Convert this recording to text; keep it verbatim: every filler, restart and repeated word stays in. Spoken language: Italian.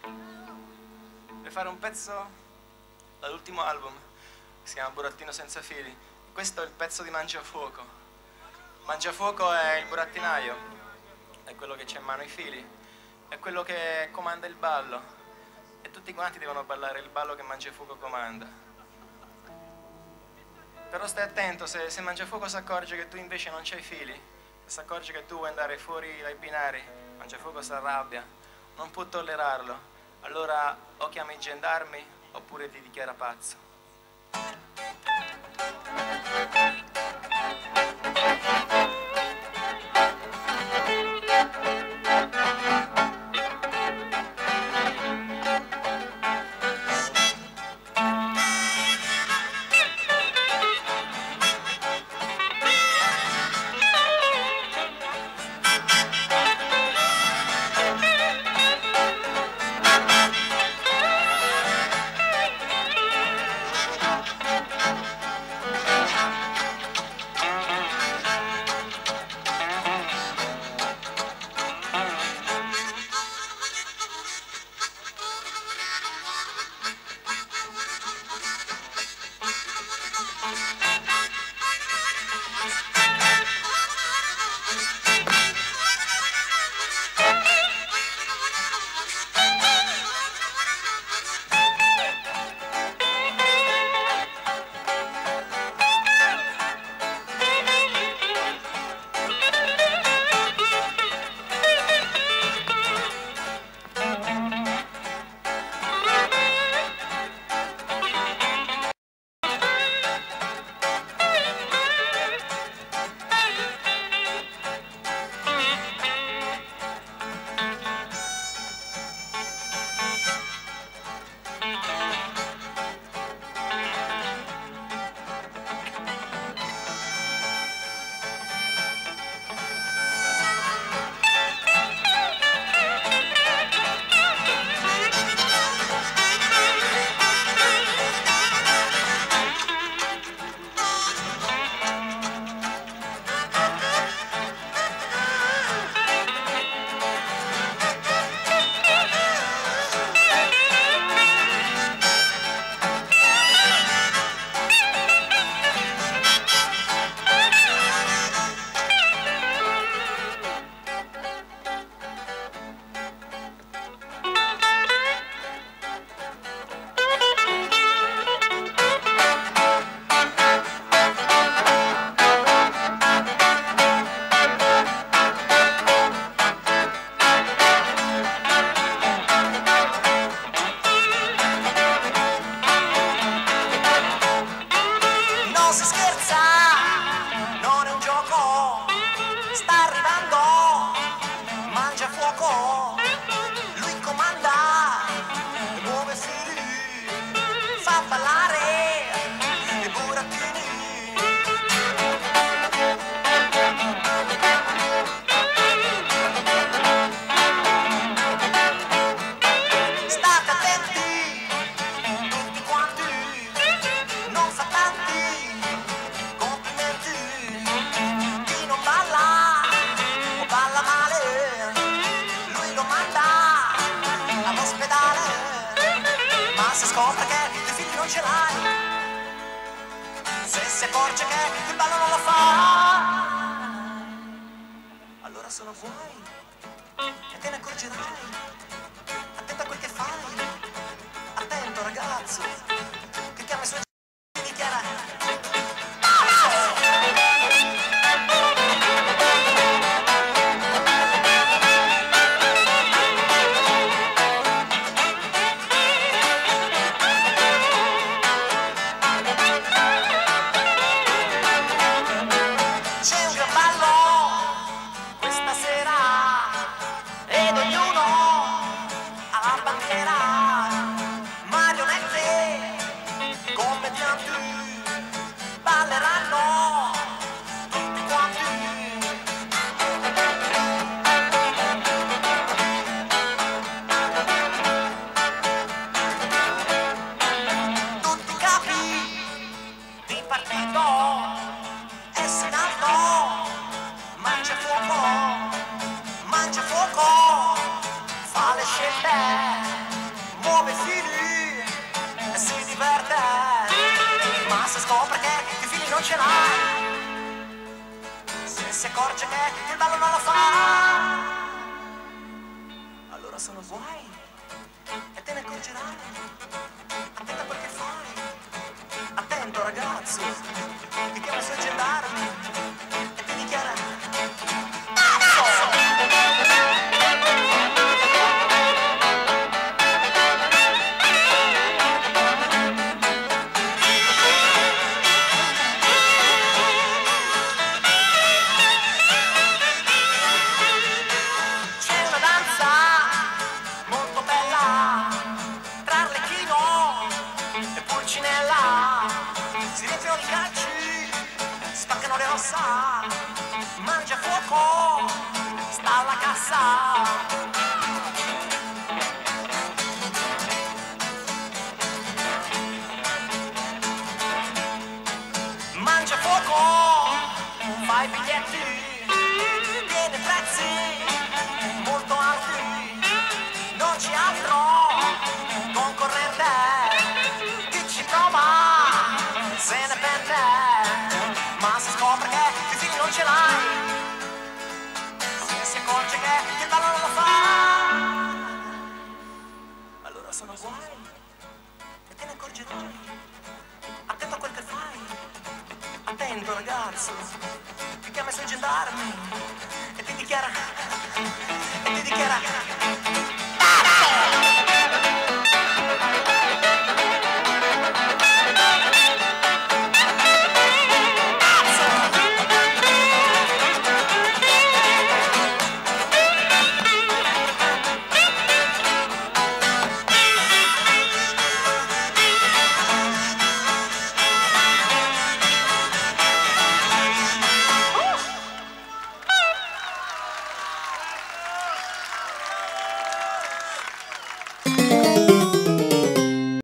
per fare un pezzo dall'ultimo album, che si chiama Burattino senza fili. Questo è il pezzo di Mangiafuoco. Mangiafuoco è il burattinaio, è quello che c'ha in mano i fili, è quello che comanda il ballo, e tutti quanti devono ballare il ballo che Mangiafuoco comanda. Però stai attento, se, se Mangiafuoco si accorge che tu invece non c'hai fili, se si accorge che tu vuoi andare fuori dai binari, Mangiafuoco si arrabbia, non può tollerarlo. Allora o chiama i gendarmi oppure ti dichiara pazzo. scopre che i figli non ce l'hai, se si accorge che il ballo non lo fa, allora sono guai e te ne accorgerai. Attento a quel che fai, attento ragazzo, che chiama i suoi e dichiara. Ed ognuno ce l'hai. Se si accorge che il ballo non lo fa, allora sono guai e te ne accorgerai. Attenta a quel che fai, attento ragazzo, ti chiama i suoi gendarmi e ti dichiara pazzo. Si riempiono i calci, spaccano le ossa, mangia fuoco, sta alla cassa. Mangia fuoco, fa i biglietti, tiene prezzi molto alti, non c'è altro concorrente, chi ci prova se ne pente, ma si scopre che i figli non ce l'hai. Se si accorge che il ballo non lo fa, allora sono guai e te ne accorgerai. Attento a quel che fai, attento ragazzo, ti chiama i suoi gendarmi e ti dichiara, e ti dichiara